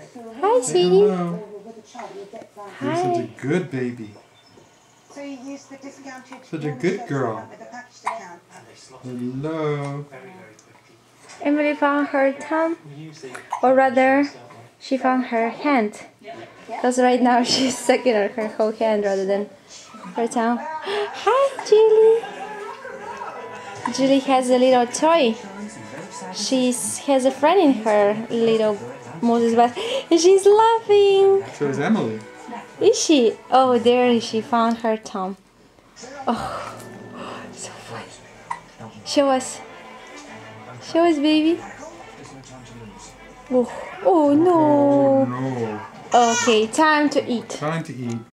Hi, sweetie. Hello. Hi. You're such a good baby. So you use the discounted Such a good girl. with the packaged account. Hello. Emily found her thumb, or rather, she found her hand. Because right now she's sucking on her whole hand rather than her thumb. Hi, Julie. Julie has a little toy. She has a friend in her little Moses bath, and she's laughing. So is Emily. Is she? Oh, there she found her thumb. Oh, so funny. Show us. Show us, baby. Oh, oh no. Oh no. Okay, time to eat. Trying to eat.